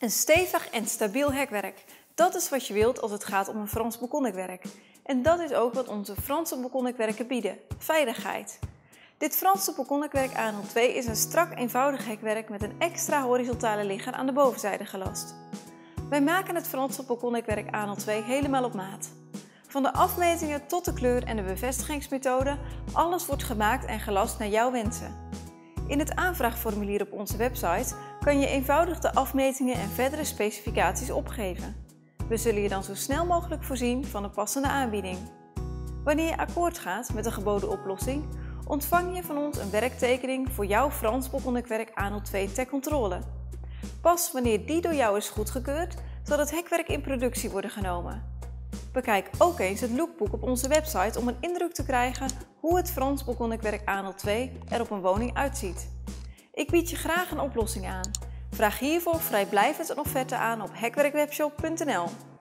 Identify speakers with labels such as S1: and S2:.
S1: Een stevig en stabiel hekwerk. Dat is wat je wilt als het gaat om een Frans balkonhekwerk. En dat is ook wat onze Franse balkonhekwerken bieden: veiligheid. Dit Franse balkonhekwerk A02 is een strak eenvoudig hekwerk met een extra horizontale ligger aan de bovenzijde gelast. Wij maken het Franse balkonhekwerk A02 helemaal op maat. Van de afmetingen tot de kleur en de bevestigingsmethode, alles wordt gemaakt en gelast naar jouw wensen. In het aanvraagformulier op onze website kan je eenvoudig de afmetingen en verdere specificaties opgeven. We zullen je dan zo snel mogelijk voorzien van een passende aanbieding. Wanneer je akkoord gaat met de geboden oplossing, ontvang je van ons een werktekening voor jouw Frans balkonhekwerk A02 ter controle. Pas wanneer die door jou is goedgekeurd, zal het hekwerk in productie worden genomen. Bekijk ook eens het lookbook op onze website om een indruk te krijgen hoe het Frans balkonhekwerk A02 er op een woning uitziet. Ik bied je graag een oplossing aan. Vraag hiervoor vrijblijvend een offerte aan op hekwerkwebshop.nl.